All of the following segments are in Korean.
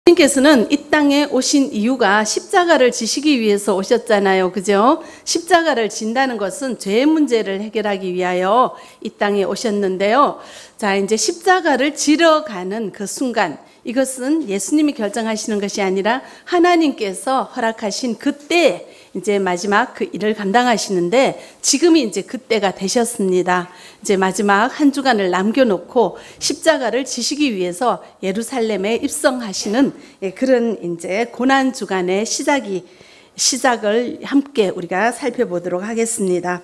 주님께서는 이 땅에 오신 이유가 십자가를 지시기 위해서 오셨잖아요. 그죠? 십자가를 진다는 것은 죄의 문제를 해결하기 위하여 이 땅에 오셨는데요. 자, 이제 십자가를 지러 가는 그 순간, 이것은 예수님이 결정하시는 것이 아니라 하나님께서 허락하신 그때 이제 마지막 그 일을 감당하시는데, 지금이 이제 그때가 되셨습니다. 이제 마지막 한 주간을 남겨놓고 십자가를 지시기 위해서 예루살렘에 입성하시는 그런 이제 고난 주간의 시작을 함께 우리가 살펴보도록 하겠습니다.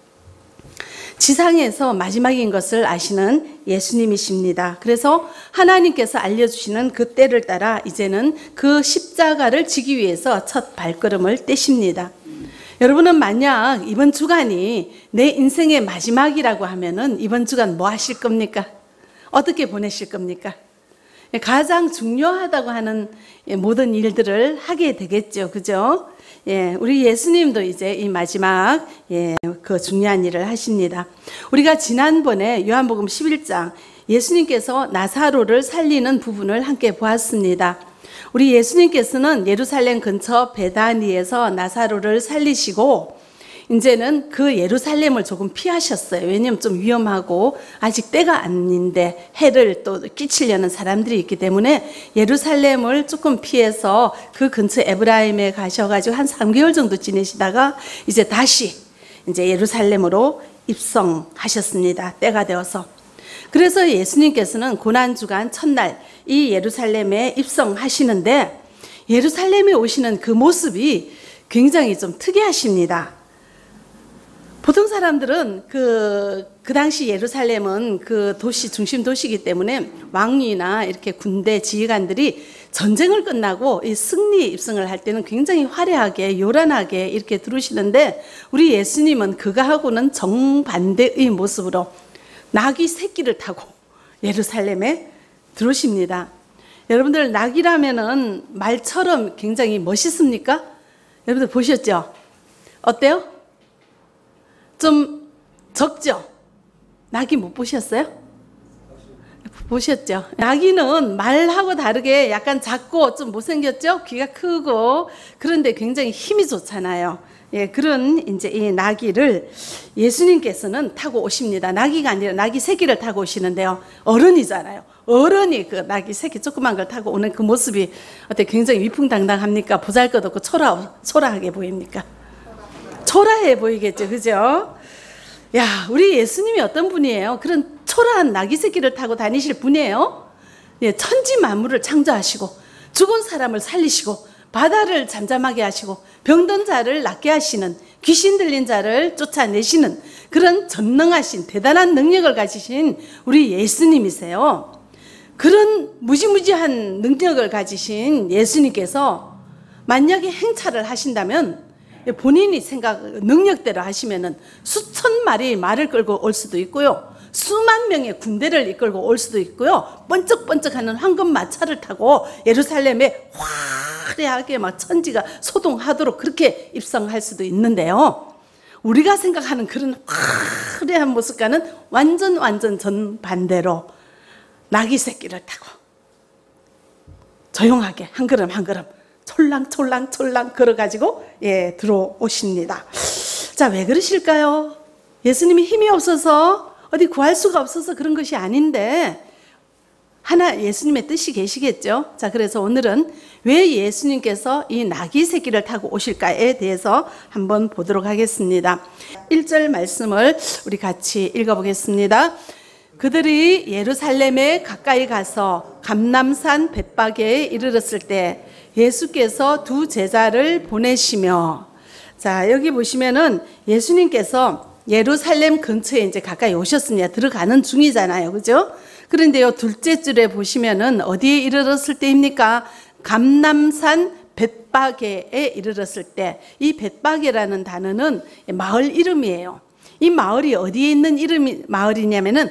지상에서 마지막인 것을 아시는 예수님이십니다. 그래서 하나님께서 알려주시는 그 때를 따라 이제는 그 십자가를 지기 위해서 첫 발걸음을 떼십니다. 여러분은 만약 이번 주간이 내 인생의 마지막이라고 하면은 이번 주간 뭐 하실 겁니까? 어떻게 보내실 겁니까? 가장 중요하다고 하는 모든 일들을 하게 되겠죠. 그죠? 우리 예수님도 이제 이 마지막 그 중요한 일을 하십니다. 우리가 지난번에 요한복음 11장 예수님께서 나사로를 살리는 부분을 함께 보았습니다. 우리 예수님께서는 예루살렘 근처 베다니에서 나사로를 살리시고 이제는 그 예루살렘을 조금 피하셨어요. 왜냐하면 좀 위험하고 아직 때가 아닌데 해를 또 끼치려는 사람들이 있기 때문에 예루살렘을 조금 피해서 그 근처 에브라임에 가셔가지고 한 3개월 정도 지내시다가 이제 다시 이제 예루살렘으로 입성하셨습니다. 때가 되어서. 그래서 예수님께서는 고난주간 첫날 이 예루살렘에 입성하시는데, 예루살렘에 오시는 그 모습이 굉장히 좀 특이하십니다. 보통 사람들은 그 당시 예루살렘은 그 도시, 중심 도시이기 때문에 왕이나 이렇게 군대 지휘관들이 전쟁을 끝나고 이 승리 입성을 할 때는 굉장히 화려하게, 요란하게 이렇게 들어오시는데, 우리 예수님은 그거하고는 정반대의 모습으로 나귀 새끼를 타고 예루살렘에 들어오십니다. 여러분들, 나귀라면은 말처럼 굉장히 멋있습니까? 여러분들 보셨죠? 어때요? 좀 적죠? 나귀 못 보셨어요? 보셨죠? 나귀는 말하고 다르게 약간 작고 좀 못생겼죠? 귀가 크고, 그런데 굉장히 힘이 좋잖아요. 그런 이제 이 나귀를 예수님께서는 타고 오십니다. 나귀가 아니라 나귀 새끼를 타고 오시는데요. 어른이잖아요. 어른이 그 나귀 새끼 조그만 걸 타고 오는 그 모습이 어때? 굉장히 위풍당당합니까? 보잘것없고 초라하게 보입니까? 초라해 보이겠죠, 그죠? 야, 우리 예수님이 어떤 분이에요? 그런 초라한 나귀 새끼를 타고 다니실 분이에요? 천지 만물을 창조하시고, 죽은 사람을 살리시고, 바다를 잠잠하게 하시고, 병든 자를 낫게 하시는, 귀신 들린 자를 쫓아내시는 그런 전능하신 대단한 능력을 가지신 우리 예수님이세요. 그런 무지무지한 능력을 가지신 예수님께서 만약에 행차를 하신다면, 본인이 능력대로 하시면은 수천 마리의 말을 끌고 올 수도 있고요, 수만 명의 군대를 이끌고 올 수도 있고요, 번쩍번쩍하는 황금 마차를 타고 예루살렘에 화려하게 막 천지가 소동하도록 그렇게 입성할 수도 있는데요, 우리가 생각하는 그런 화려한 모습과는 완전 정반대로 나귀 새끼를 타고 조용하게 한 걸음 한 걸음 촐랑촐랑 걸어가지고 들어오십니다. 자, 왜 그러실까요? 예수님이 힘이 없어서 어디 구할 수가 없어서 그런 것이 아닌데, 하나 예수님의 뜻이 계시겠죠. 자, 그래서 오늘은 왜 예수님께서 이 나귀 새끼를 타고 오실까에 대해서 한번 보도록 하겠습니다. 1절 말씀을 우리 같이 읽어보겠습니다. 그들이 예루살렘에 가까이 가서 감람산 벳바게에 이르렀을 때 예수께서 두 제자를 보내시며, 자, 여기 보시면은 예수님께서 예루살렘 근처에 이제 가까이 오셨습니다. 들어가는 중이잖아요. 그죠? 그런데요, 둘째 줄에 보시면은 어디에 이르렀을 때입니까? 감람산 벳바게에 이르렀을 때, 이 벳바게라는 단어는 마을 이름이에요. 이 마을이 어디에 있는 마을이냐면은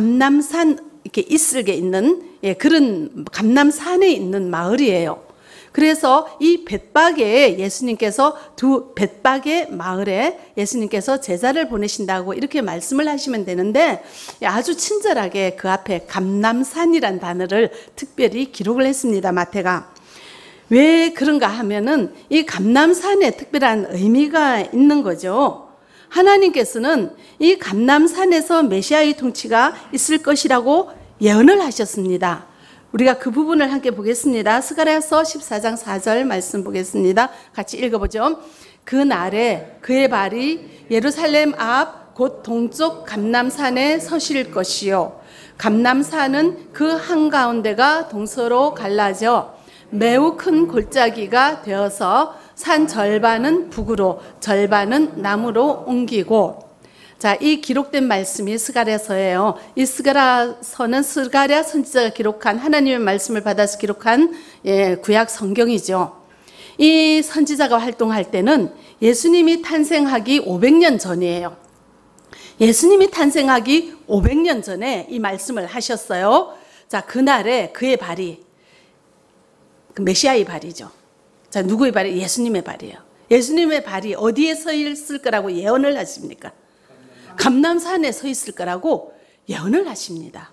감람산 이렇게 이슬게 있는 그런 감람산에 있는 마을이에요. 그래서 이 벳박에 예수님께서 벳박의 마을에 예수님께서 제자를 보내신다고 이렇게 말씀을 하시면 되는데, 아주 친절하게 그 앞에 감람산이란 단어를 특별히 기록을 했습니다, 마태가. 왜 그런가 하면은 이 감람산에 특별한 의미가 있는 거죠. 하나님께서는 이 감람산에서 메시아의 통치가 있을 것이라고 예언을 하셨습니다. 우리가 그 부분을 함께 보겠습니다. 스가랴서 14장 4절 말씀 보겠습니다. 같이 읽어보죠. 그 날에 그의 발이 예루살렘 앞 곧 동쪽 감람산에 서실 것이요, 감람산은 그 한가운데가 동서로 갈라져 매우 큰 골짜기가 되어서 산 절반은 북으로 절반은 남으로 옮기고. 자, 이 기록된 말씀이 스가랴서예요. 이 스가랴서는 스가랴 선지자가 기록한, 하나님의 말씀을 받아서 기록한 구약 성경이죠. 이 선지자가 활동할 때는 예수님이 탄생하기 500년 전이에요. 예수님이 탄생하기 500년 전에 이 말씀을 하셨어요. 자, 그날에 그의 발이, 그 메시아의 발이죠. 자, 누구의 발이? 예수님의 발이에요. 예수님의 발이 어디에 서 있을 거라고 예언을 하십니까? 감람산에 서 있을 거라고 예언을 하십니다.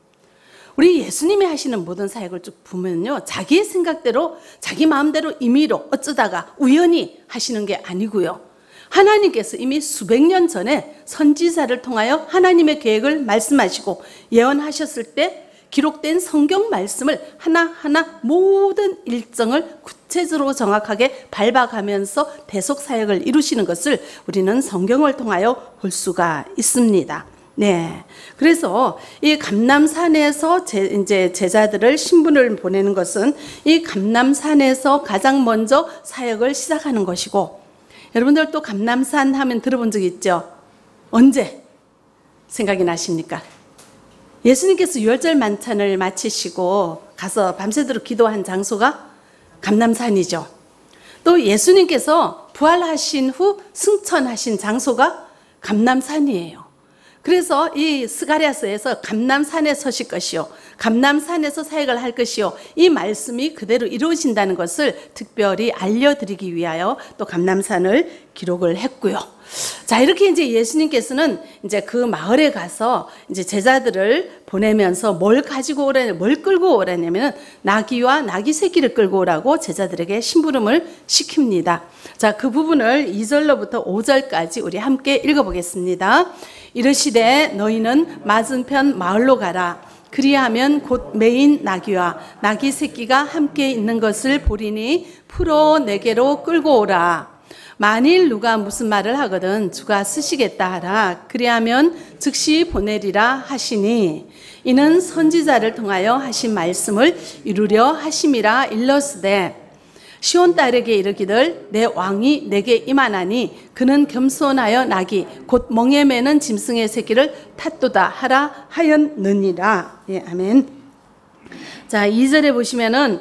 우리 예수님이 하시는 모든 사역을 쭉 보면요, 자기의 생각대로 자기 마음대로 임의로 어쩌다가 우연히 하시는 게 아니고요, 하나님께서 이미 수백 년 전에 선지자를 통하여 하나님의 계획을 말씀하시고 예언하셨을 때 기록된 성경 말씀을 하나하나 모든 일정을 구체적으로 정확하게 밟아가면서 대속 사역을 이루시는 것을 우리는 성경을 통하여 볼 수가 있습니다. 네. 그래서 이 감람산에서 이제 제자들을 신분을 보내는 것은 이 감람산에서 가장 먼저 사역을 시작하는 것이고, 여러분들 또 감람산 하면 들어본 적 있죠? 언제 생각이 나십니까? 예수님께서 유월절 만찬을 마치시고 가서 밤새도록 기도한 장소가 감람산이죠. 또 예수님께서 부활하신 후 승천하신 장소가 감람산이에요. 그래서 이 스가랴서에서 감람산에 서실 것이요, 감람산에서 사역을 할 것이요, 이 말씀이 그대로 이루어진다는 것을 특별히 알려드리기 위하여 또 감람산을 기록을 했고요. 자, 이렇게 이제 예수님께서는 이제 그 마을에 가서 이제 제자들을 보내면서 뭘 끌고 오라냐면은 나귀와 나귀 새끼를 끌고 오라고 제자들에게 심부름을 시킵니다. 자, 그 부분을 2절로부터 5절까지 우리 함께 읽어보겠습니다. 이르시되 너희는 맞은편 마을로 가라. 그리하면 곧 매인 나귀와 나귀 새끼가 함께 있는 것을 보리니 풀어 내게로 끌고 오라. 만일 누가 무슨 말을 하거든 주가 쓰시겠다 하라. 그리하면 즉시 보내리라 하시니, 이는 선지자를 통하여 하신 말씀을 이루려 하심이라. 일러스되 시온 딸에게 이르기를 내 왕이 내게 임하나니 그는 겸손하여 나귀 곧 멍에 매는 짐승의 새끼를 탔도다 하라 하였느니라. 예, 아멘. 자, 2절에 보시면은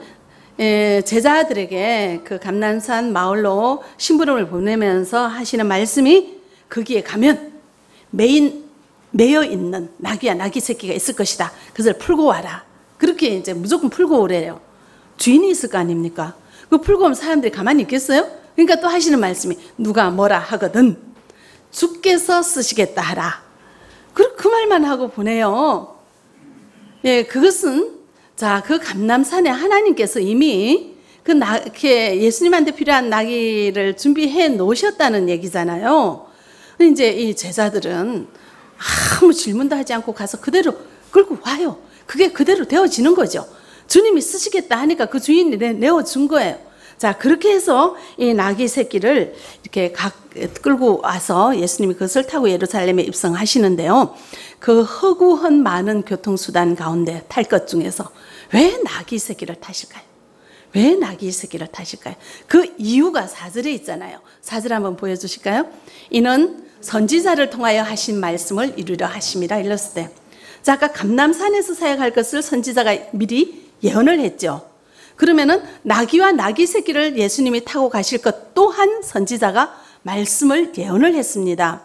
제자들에게 그 감람산 마을로 심부름을 보내면서 하시는 말씀이, 거기에 가면 매여 있는 나귀와 나귀 새끼가 있을 것이다. 그것을 풀고 와라. 그렇게 이제 무조건 풀고 오래요. 주인이 있을 거 아닙니까? 그 풀고 오면 사람들이 가만히 있겠어요? 그러니까 또 하시는 말씀이 누가 뭐라 하거든 주께서 쓰시겠다 하라. 그 말만 하고 보내요. 예, 그것은 자, 그 감람산에 하나님께서 이미 예수님한테 필요한 나귀를 준비해 놓으셨다는 얘기잖아요. 이제 이 제자들은 아무 질문도 하지 않고 가서 그대로 끌고 와요. 그게 그대로 되어지는 거죠. 주님이 쓰시겠다 하니까 그 주인이 내어준 거예요. 자, 그렇게 해서 이 나귀 새끼를 이렇게 끌고 와서 예수님이 그것을 타고 예루살렘에 입성하시는데요. 그 허구한 많은 교통수단 가운데 탈 것 중에서 왜 나귀 새끼를 타실까요? 왜 나귀 새끼를 타실까요? 그 이유가 4절에 있잖아요. 4절 한번 보여주실까요? 이는 선지자를 통하여 하신 말씀을 이루려 하심이라. 일렀을 자, 아까 감람산에서 사역할 것을 선지자가 미리 예언을 했죠. 그러면은 나귀와 나귀 새끼를 예수님이 타고 가실 것 또한 선지자가 말씀을 예언을 했습니다.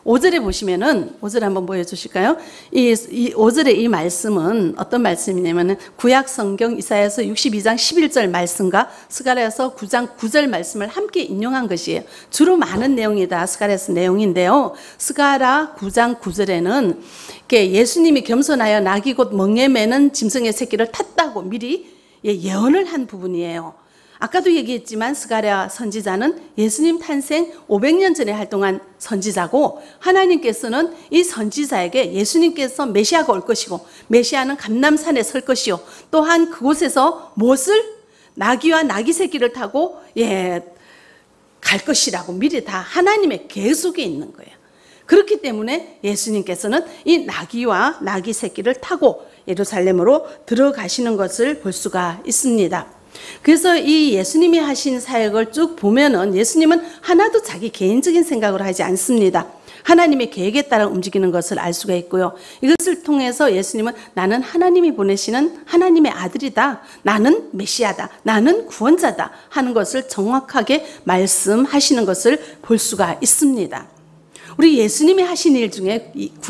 5절에 보시면은 5절 한번 보여주실까요? 이 5절의 이 말씀은 어떤 말씀이냐면은 구약 성경 이사야서 62장 11절 말씀과 스가랴서 9장 9절 말씀을 함께 인용한 것이에요. 주로 많은 내용이 다 스가랴서 내용인데요. 스가랴 9장 9절에는 예수님이 겸손하여 낙이 곧 멍에 매는 짐승의 새끼를 탔다고 미리 예언을 한 부분이에요. 아까도 얘기했지만 스가랴 선지자는 예수님 탄생 500년 전에 활동한 선지자고, 하나님께서는 이 선지자에게 예수님께서 메시아가 올 것이고 메시아는 감람산에 설 것이요, 또한 그곳에서 무엇을 나귀와 나귀 새끼를 타고 갈 것이라고 미리 다 하나님의 계획 속에 있는 거예요. 그렇기 때문에 예수님께서는 이 나귀와 나귀 새끼를 타고 예루살렘으로 들어가시는 것을 볼 수가 있습니다. 그래서 이 예수님이 하신 사역을 쭉 보면은 예수님은 하나도 자기 개인적인 생각으로 하지 않습니다. 하나님의 계획에 따라 움직이는 것을 알 수가 있고요. 이것을 통해서 예수님은 나는 하나님이 보내시는 하나님의 아들이다, 나는 메시아다, 나는 구원자다 하는 것을 정확하게 말씀하시는 것을 볼 수가 있습니다. 우리 예수님이 하신 일 중에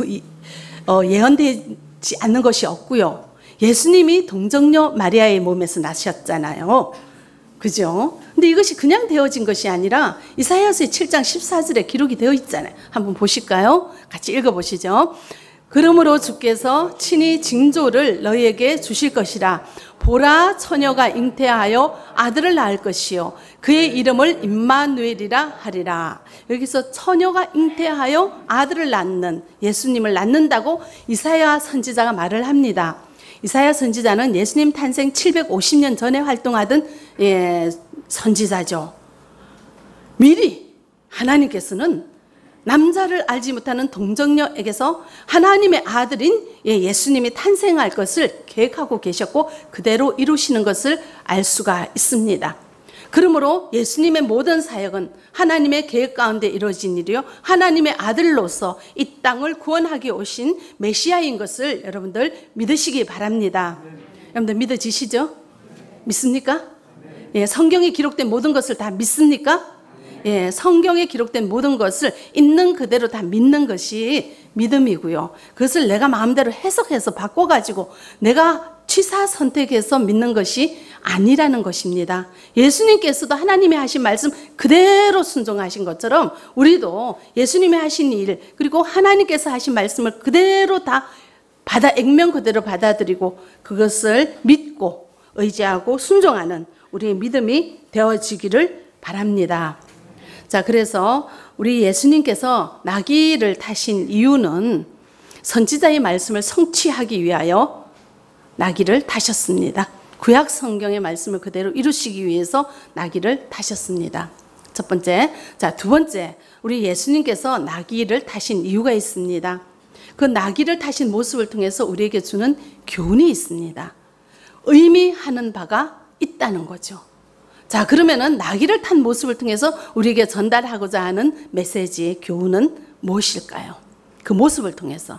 예언되지 않는 것이 없고요. 예수님이 동정녀 마리아의 몸에서 나셨잖아요. 그죠? 근데 이것이 그냥 되어진 것이 아니라 이사야서의 7장 14절에 기록이 되어 있잖아요. 한번 보실까요? 같이 읽어보시죠. 그러므로 주께서 친히 징조를 너희에게 주실 것이라. 보라, 처녀가 잉태하여 아들을 낳을 것이요, 그의 이름을 임마누엘이라 하리라. 여기서 처녀가 잉태하여 아들을 낳는, 예수님을 낳는다고 이사야 선지자가 말을 합니다. 이사야 선지자는 예수님 탄생 750년 전에 활동하던 선지자죠. 미리 하나님께서는 남자를 알지 못하는 동정녀에게서 하나님의 아들인 예수님이 탄생할 것을 계획하고 계셨고 그대로 이루시는 것을 알 수가 있습니다. 그러므로 예수님의 모든 사역은 하나님의 계획 가운데 이루어진 일이요, 하나님의 아들로서 이 땅을 구원하기 오신 메시아인 것을 여러분들 믿으시기 바랍니다. 여러분들 믿어지시죠? 믿습니까? 성경에 기록된 모든 것을 다 믿습니까? 성경에 기록된 모든 것을 있는 그대로 다 믿는 것이 믿음이고요. 그것을 내가 마음대로 해석해서 바꿔가지고 내가 취사 선택해서 믿는 것이 아니라는 것입니다. 예수님께서도 하나님이 하신 말씀 그대로 순종하신 것처럼 우리도 예수님이 하신 일, 그리고 하나님께서 하신 말씀을 그대로 다 액면 그대로 받아들이고 그것을 믿고 의지하고 순종하는 우리의 믿음이 되어지기를 바랍니다. 자, 그래서 우리 예수님께서 나귀를 타신 이유는 선지자의 말씀을 성취하기 위하여 나귀를 타셨습니다. 구약 성경의 말씀을 그대로 이루시기 위해서 나귀를 타셨습니다. 첫 번째. 자, 두 번째. 우리 예수님께서 나귀를 타신 이유가 있습니다. 그 나귀를 타신 모습을 통해서 우리에게 주는 교훈이 있습니다. 의미하는 바가 있다는 거죠. 자, 그러면은 나귀를 탄 모습을 통해서 우리에게 전달하고자 하는 메시지, 교훈은 무엇일까요? 그 모습을 통해서.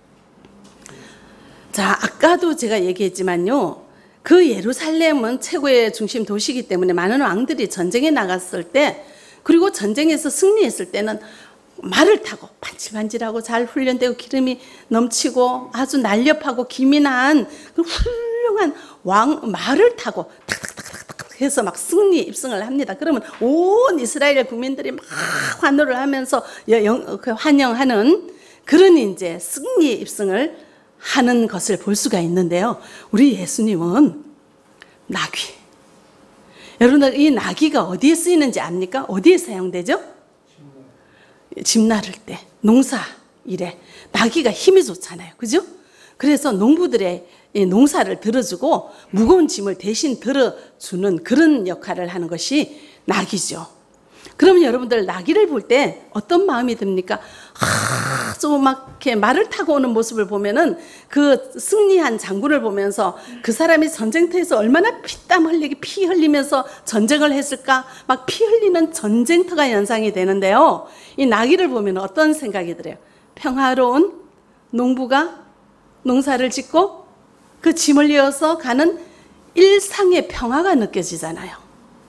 자, 아까도 제가 얘기했지만요, 그 예루살렘은 최고의 중심 도시이기 때문에 많은 왕들이 전쟁에 나갔을 때, 그리고 전쟁에서 승리했을 때는 말을 타고 반질반질하고 잘 훈련되고 기름이 넘치고 아주 날렵하고 기민한 그 훌륭한 말을 타고 탁탁탁탁탁 해서 막 승리 입성을 합니다. 그러면 온 이스라엘 국민들이 막 환호를 하면서 환영하는 그런 이제 승리 입성을 하는 것을 볼 수가 있는데요. 우리 예수님은 나귀. 여러분들 이 나귀가 어디에 쓰이는지 압니까? 어디에 사용되죠? 집 나를 때, 농사 일에 나귀가 힘이 좋잖아요. 그죠? 그래서 농부들의 농사를 들어주고 무거운 짐을 대신 들어주는 그런 역할을 하는 것이 나귀죠. 그러면 여러분들 나귀를 볼 때 어떤 마음이 듭니까? 좀 막 이렇게 말을 타고 오는 모습을 보면은 그 승리한 장군을 보면서 그 사람이 전쟁터에서 얼마나 피땀 흘리게 피 흘리면서 전쟁을 했을까? 막 피 흘리는 전쟁터가 연상이 되는데요. 이 나귀를 보면 어떤 생각이 들어요? 평화로운 농부가 농사를 짓고 그 짐을 이어서 가는 일상의 평화가 느껴지잖아요.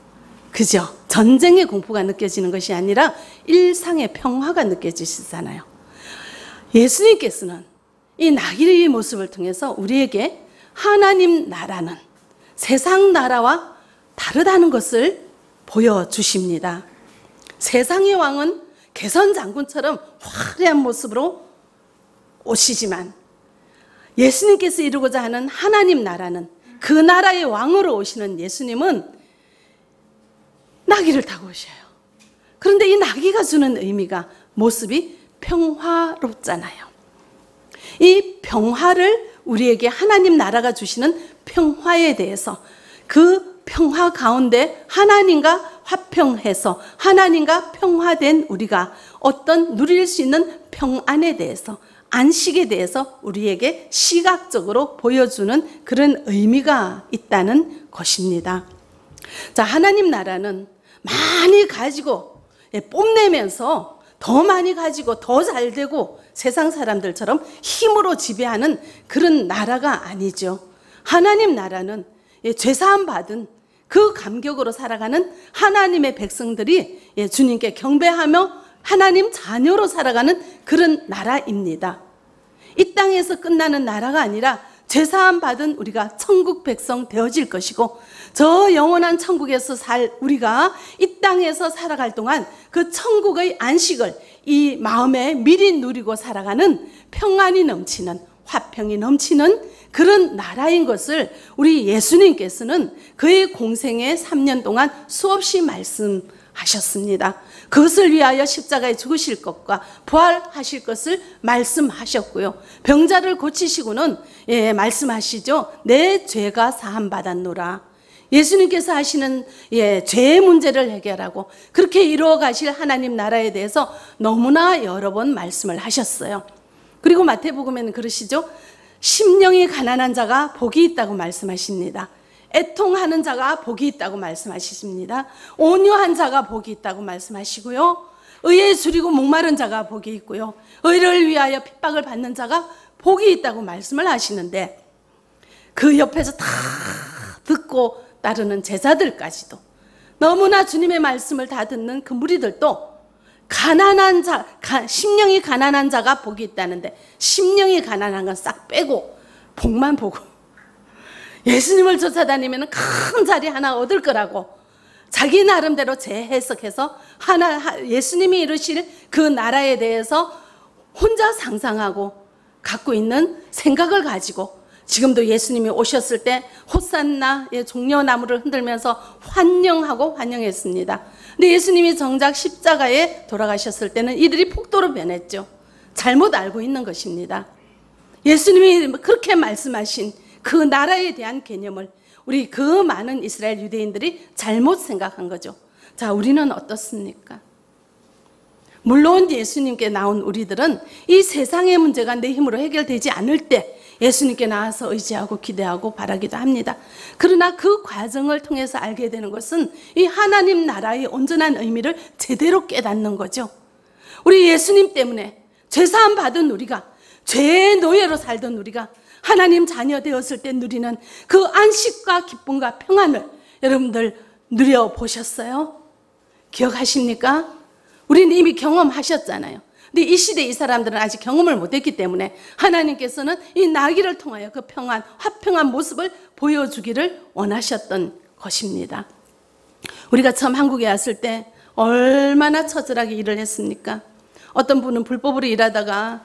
그죠? 전쟁의 공포가 느껴지는 것이 아니라 일상의 평화가 느껴지시잖아요. 예수님께서는 이 나귀의 모습을 통해서 우리에게 하나님 나라는 세상 나라와 다르다는 것을 보여주십니다. 세상의 왕은 개선 장군처럼 화려한 모습으로 오시지만 예수님께서 이루고자 하는 하나님 나라는, 그 나라의 왕으로 오시는 예수님은 나귀를 타고 오셔요. 그런데 이 나귀가 주는 의미가, 모습이 평화롭잖아요. 이 평화를, 우리에게 하나님 나라가 주시는 평화에 대해서, 그 평화 가운데 하나님과 화평해서 하나님과 평화된 우리가 어떤 누릴 수 있는 평안에 대해서, 안식에 대해서 우리에게 시각적으로 보여주는 그런 의미가 있다는 것입니다. 자, 하나님 나라는 많이 가지고 뽐내면서 더 많이 가지고 더 잘 되고 세상 사람들처럼 힘으로 지배하는 그런 나라가 아니죠. 하나님 나라는 죄사함 받은 그 감격으로 살아가는 하나님의 백성들이 주님께 경배하며 하나님 자녀로 살아가는 그런 나라입니다. 이 땅에서 끝나는 나라가 아니라 죄사함 받은 우리가 천국 백성 되어질 것이고, 저 영원한 천국에서 살 우리가 이 땅에서 살아갈 동안 그 천국의 안식을 이 마음에 미리 누리고 살아가는 평안이 넘치는, 화평이 넘치는 그런 나라인 것을 우리 예수님께서는 그의 공생의 3년 동안 수없이 말씀하셨습니다. 그것을 위하여 십자가에 죽으실 것과 부활하실 것을 말씀하셨고요. 병자를 고치시고는 말씀하시죠. 내 죄가 사함 받았노라. 예수님께서 하시는 죄의 문제를 해결하고 그렇게 이루어 가실 하나님 나라에 대해서 너무나 여러 번 말씀을 하셨어요. 그리고 마태복음에는 그러시죠. 심령이 가난한 자가 복이 있다고 말씀하십니다. 애통하는 자가 복이 있다고 말씀하십니다. 온유한 자가 복이 있다고 말씀하시고요. 의에 줄이고 목마른 자가 복이 있고요. 의를 위하여 핍박을 받는 자가 복이 있다고 말씀을 하시는데, 그 옆에서 다 듣고 따르는 제자들까지도, 너무나 주님의 말씀을 다 듣는 그 무리들도 가난한 자, 심령이 가난한 자가 복이 있다는데, 심령이 가난한 건 싹 빼고 복만 보고 예수님을 쫓아다니면 큰 자리 하나 얻을 거라고 자기 나름대로 재해석해서 예수님이 이루실 그 나라에 대해서 혼자 상상하고 갖고 있는 생각을 가지고, 지금도 예수님이 오셨을 때 호산나 종려나무를 흔들면서 환영했습니다. 근데 예수님이 정작 십자가에 돌아가셨을 때는 이들이 폭도로 변했죠. 잘못 알고 있는 것입니다. 예수님이 그렇게 말씀하신 그 나라에 대한 개념을 우리 그 많은 이스라엘 유대인들이 잘못 생각한 거죠. 자, 우리는 어떻습니까? 물론 예수님께 나온 우리들은 이 세상의 문제가 내 힘으로 해결되지 않을 때 예수님께 나와서 의지하고 기대하고 바라기도 합니다. 그러나 그 과정을 통해서 알게 되는 것은 이 하나님 나라의 온전한 의미를 제대로 깨닫는 거죠. 우리 예수님 때문에 죄사함 받은 우리가, 죄의 노예로 살던 우리가 하나님 자녀 되었을 때 누리는 그 안식과 기쁨과 평안을 여러분들 누려보셨어요? 기억하십니까? 우리는 이미 경험하셨잖아요. 근데 이 시대 이 사람들은 아직 경험을 못했기 때문에 하나님께서는 이 나귀를 통하여 그 평안, 화평한 모습을 보여주기를 원하셨던 것입니다. 우리가 처음 한국에 왔을 때 얼마나 처절하게 일을 했습니까? 어떤 분은 불법으로 일하다가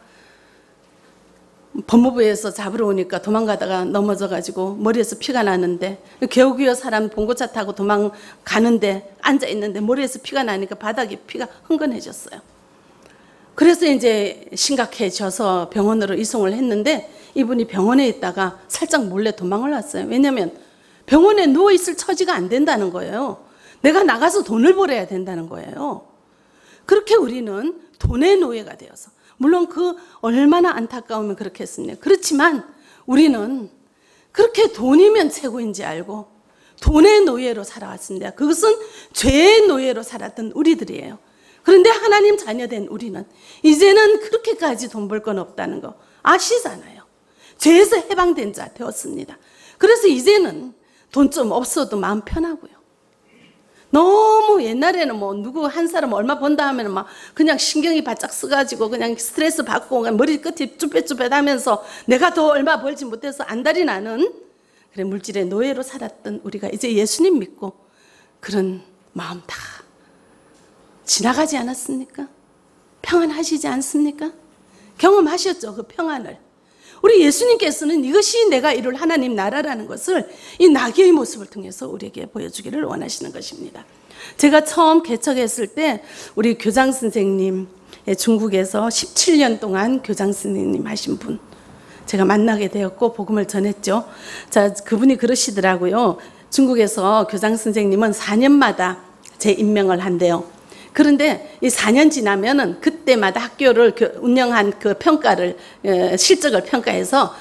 법무부에서 잡으러 오니까 도망가다가 넘어져가지고 머리에서 피가 나는데, 개우기어 사람 봉고차 타고 도망가는데 앉아있는데 머리에서 피가 나니까 바닥에 피가 흥건해졌어요. 그래서 이제 심각해져서 병원으로 이송을 했는데, 이분이 병원에 있다가 살짝 몰래 도망을 왔어요. 왜냐하면 병원에 누워있을 처지가 안 된다는 거예요. 내가 나가서 돈을 벌어야 된다는 거예요. 그렇게 우리는 돈의 노예가 되어서, 물론 그 얼마나 안타까우면 그렇게 했습니다. 그렇지만 우리는 그렇게 돈이면 최고인지 알고 돈의 노예로 살아왔습니다. 그것은 죄의 노예로 살았던 우리들이에요. 그런데 하나님 자녀된 우리는 이제는 그렇게까지 돈 벌 건 없다는 거 아시잖아요. 죄에서 해방된 자 되었습니다. 그래서 이제는 돈 좀 없어도 마음 편하고요. 너무 옛날에는 뭐 누구 한 사람 얼마 번다 하면 막 그냥 신경이 바짝 쓰가지고 그냥 스트레스 받고 머리 끝이 쭈뼛쭈뼛하면서 내가 더 얼마 벌지 못해서 안달이 나는 그래 물질의 노예로 살았던 우리가 이제 예수님 믿고 그런 마음 다 지나가지 않았습니까? 평안하시지 않습니까? 경험하셨죠, 그 평안을. 우리 예수님께서는 이것이 내가 이룰 하나님 나라라는 것을 이 나귀의 모습을 통해서 우리에게 보여주기를 원하시는 것입니다. 제가 처음 개척했을 때 우리 교장 선생님, 중국에서 17년 동안 교장 선생님 하신 분 제가 만나게 되었고 복음을 전했죠. 자, 그분이 그러시더라고요. 중국에서 교장 선생님은 4년마다 재임명을 한대요. 그런데 이 4년 지나면은 그때마다 학교를 운영한 그 평가를 실적을 평가해서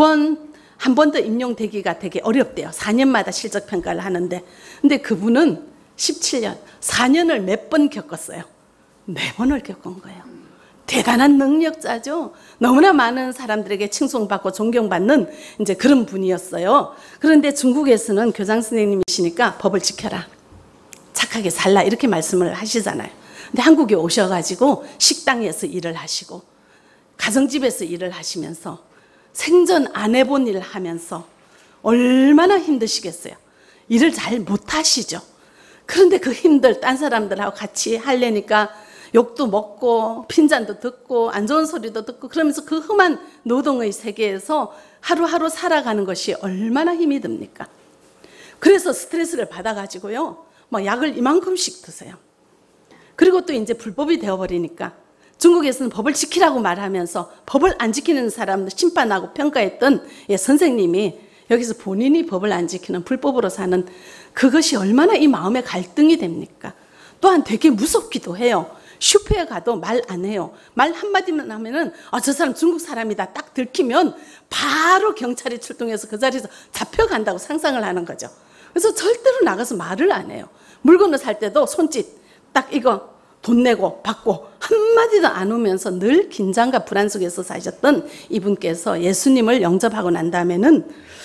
한 번 더 임용되기가 되게 어렵대요. 4년마다 실적 평가를 하는데, 근데 그분은 17년, 4년을 몇 번 겪었어요. 4번을 겪은 거예요. 대단한 능력자죠. 너무나 많은 사람들에게 칭송받고 존경받는 이제 그런 분이었어요. 그런데 중국에서는 교장 선생님이시니까 법을 지켜라, 착하게 살라 이렇게 말씀을 하시잖아요. 근데 한국에 오셔가지고 식당에서 일을 하시고 가정집에서 일을 하시면서 생전 안 해본 일을 하면서 얼마나 힘드시겠어요. 일을 잘 못하시죠. 그런데 그 힘들 딴 사람들하고 같이 하려니까 욕도 먹고 핀잔도 듣고 안 좋은 소리도 듣고 그러면서 그 험한 노동의 세계에서 하루하루 살아가는 것이 얼마나 힘이 듭니까? 그래서 스트레스를 받아가지고요, 뭐 약을 이만큼씩 드세요. 그리고 또 이제 불법이 되어버리니까 중국에서는 법을 지키라고 말하면서 법을 안 지키는 사람들 심판하고 평가했던 선생님이 여기서 본인이 법을 안 지키는 불법으로 사는 그것이 얼마나 이 마음에 갈등이 됩니까? 또한 되게 무섭기도 해요. 슈퍼에 가도 말 안 해요. 말 한마디만 하면은 저 사람 중국 사람이다 딱 들키면 바로 경찰이 출동해서 그 자리에서 잡혀간다고 상상을 하는 거죠. 그래서 절대로 나가서 말을 안 해요. 물건을 살 때도 손짓 딱 이거 돈 내고 받고 한마디도 안 오면서 늘 긴장과 불안 속에서 사셨던 이분께서 예수님을 영접하고 난 다음에는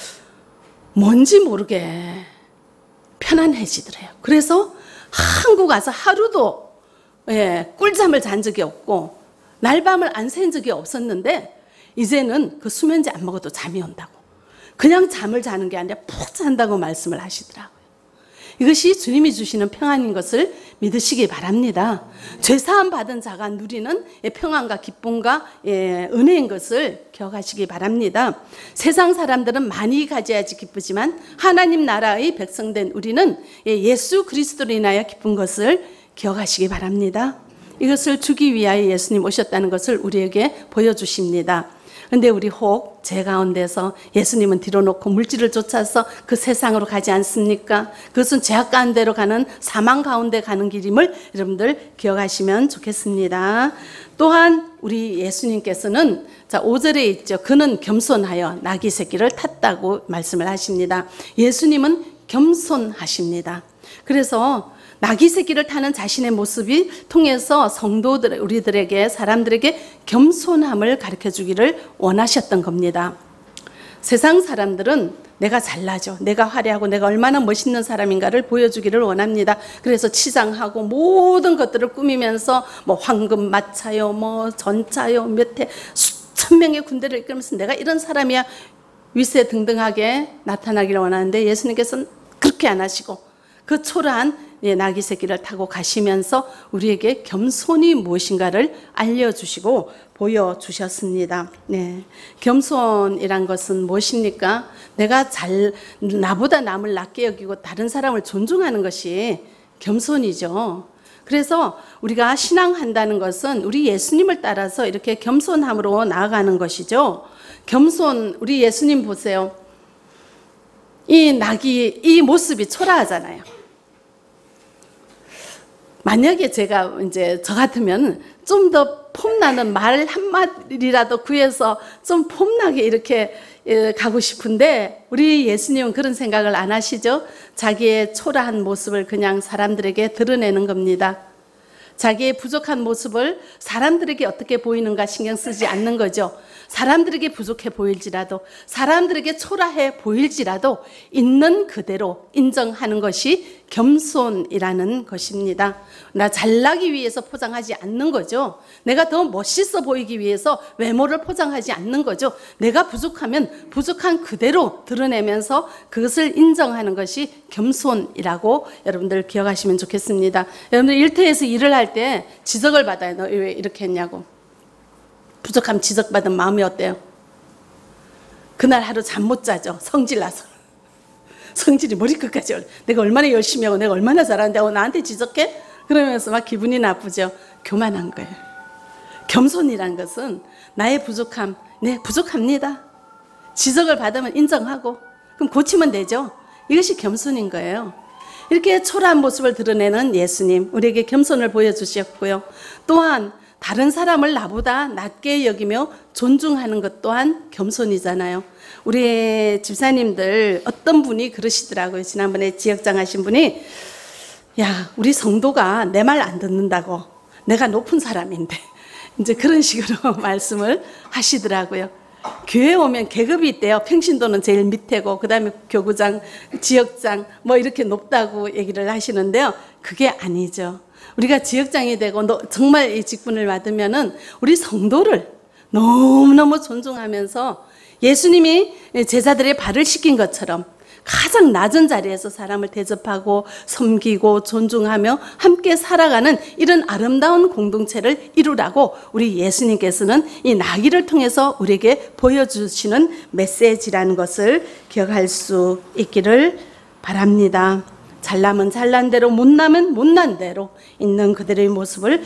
뭔지 모르게 편안해지더래요. 그래서 한국 와서 하루도 꿀잠을 잔 적이 없고 날밤을 안 샌 적이 없었는데 이제는 그 수면제 안 먹어도 잠이 온다고, 그냥 잠을 자는 게 아니라 푹 잔다고 말씀을 하시더라고요. 이것이 주님이 주시는 평안인 것을 믿으시기 바랍니다. 죄사함 받은 자가 누리는 평안과 기쁨과 은혜인 것을 기억하시기 바랍니다. 세상 사람들은 많이 가져야지 기쁘지만 하나님 나라의 백성된 우리는 예수 그리스도로 인하여 기쁜 것을 기억하시기 바랍니다. 이것을 주기 위하여 예수님 오셨다는 것을 우리에게 보여주십니다. 그런데 우리 혹 제 가운데서 예수님은 뒤로 놓고 물질을 쫓아서 그 세상으로 가지 않습니까? 그것은 죄악 가운데로 가는 사망 가운데 가는 길임을 여러분들 기억하시면 좋겠습니다. 또한 우리 예수님께서는 5절에 있죠. 그는 겸손하여 나귀 새끼를 탔다고 말씀을 하십니다. 예수님은 겸손하십니다. 그래서 나귀 새끼를 타는 자신의 모습이 통해서 성도들, 우리들에게, 사람들에게 겸손함을 가르쳐 주기를 원하셨던 겁니다. 세상 사람들은 내가 잘나죠, 내가 화려하고 내가 얼마나 멋있는 사람인가를 보여주기를 원합니다. 그래서 치장하고 모든 것들을 꾸미면서 뭐 황금 마차요, 뭐 전차요, 몇 해 수천 명의 군대를 이끌면서 내가 이런 사람이야 위세 등등하게 나타나기를 원하는데 예수님께서는 그렇게 안 하시고 그 초라한 나귀 새끼를 타고 가시면서 우리에게 겸손이 무엇인가를 알려주시고 보여주셨습니다. 겸손이란 것은 무엇입니까? 나보다 남을 낮게 여기고 다른 사람을 존중하는 것이 겸손이죠. 그래서 우리가 신앙한다는 것은 우리 예수님을 따라서 이렇게 겸손함으로 나아가는 것이죠. 겸손, 우리 예수님 보세요. 이 모습이 초라하잖아요. 만약에 제가 이제 저 같으면 좀 더 폼나는 말 한마디라도 구해서 좀 폼나게 이렇게 가고 싶은데 우리 예수님은 그런 생각을 안 하시죠. 자기의 초라한 모습을 그냥 사람들에게 드러내는 겁니다. 자기의 부족한 모습을 사람들에게 어떻게 보이는가 신경 쓰지 않는 거죠. 사람들에게 부족해 보일지라도, 사람들에게 초라해 보일지라도 있는 그대로 인정하는 것이 겸손이라는 것입니다. 나 잘나기 위해서 포장하지 않는 거죠. 내가 더 멋있어 보이기 위해서 외모를 포장하지 않는 거죠. 내가 부족하면 부족한 그대로 드러내면서 그것을 인정하는 것이 겸손이라고 여러분들 기억하시면 좋겠습니다. 여러분들 일터에서 일을 할 때 지적을 받아요. 너 왜 이렇게 했냐고. 부족함 지적받은 마음이 어때요? 그날 하루 잠 못 자죠. 성질 나서. 성질이 머리끝까지 올라. 내가 얼마나 열심히 하고 내가 얼마나 잘하는데 나한테 지적해? 그러면서 막 기분이 나쁘죠. 교만한 거예요. 겸손이란 것은 나의 부족함, 네, 부족합니다. 지적을 받으면 인정하고 그럼 고치면 되죠. 이것이 겸손인 거예요. 이렇게 초라한 모습을 드러내는 예수님, 우리에게 겸손을 보여주셨고요. 또한 다른 사람을 나보다 낮게 여기며 존중하는 것 또한 겸손이잖아요. 우리 집사님들 어떤 분이 그러시더라고요. 지난번에 지역장 하신 분이, 야, 우리 성도가 내 말 안 듣는다고. 내가 높은 사람인데. 이제 그런 식으로 말씀을 하시더라고요. 교회 오면 계급이 있대요. 평신도는 제일 밑에고 그 다음에 교구장, 지역장 뭐 이렇게 높다고 얘기를 하시는데요. 그게 아니죠. 우리가 지역장이 되고 정말 이 직분을 받으면은 우리 성도를 너무너무 존중하면서 예수님이 제자들의 발을 씻긴 것처럼 가장 낮은 자리에서 사람을 대접하고 섬기고 존중하며 함께 살아가는 이런 아름다운 공동체를 이루라고 우리 예수님께서는 이 나귀를 통해서 우리에게 보여주시는 메시지라는 것을 기억할 수 있기를 바랍니다. 잘나면 잘난 대로, 못나면 못난 대로 있는 그들의 모습을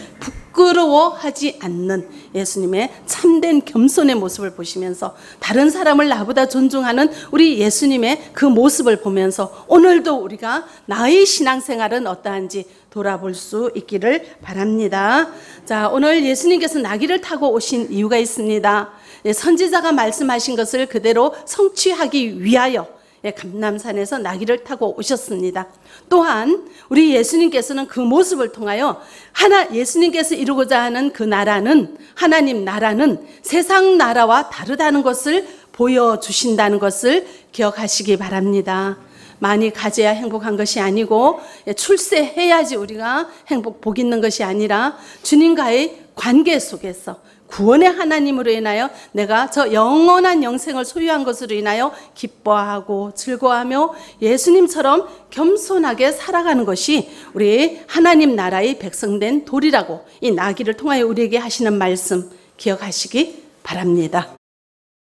부끄러워하지 않는 예수님의 참된 겸손의 모습을 보시면서 다른 사람을 나보다 존중하는 우리 예수님의 그 모습을 보면서 오늘도 우리가 나의 신앙생활은 어떠한지 돌아볼 수 있기를 바랍니다. 자, 오늘 예수님께서 나귀를 타고 오신 이유가 있습니다. 선지자가 말씀하신 것을 그대로 성취하기 위하여 감람산에서 나귀를 타고 오셨습니다. 또한 우리 예수님께서는 그 모습을 통하여 예수님께서 이루고자 하는 그 나라는, 하나님 나라는 세상 나라와 다르다는 것을 보여주신다는 것을 기억하시기 바랍니다. 많이 가져야 행복한 것이 아니고 출세해야지 우리가 복 있는 것이 아니라 주님과의 관계 속에서 구원의 하나님으로 인하여 내가 저 영원한 영생을 소유한 것으로 인하여 기뻐하고 즐거워하며 예수님처럼 겸손하게 살아가는 것이 우리 하나님 나라의 백성된 도리라고 이 나귀를 통하여 우리에게 하시는 말씀 기억하시기 바랍니다.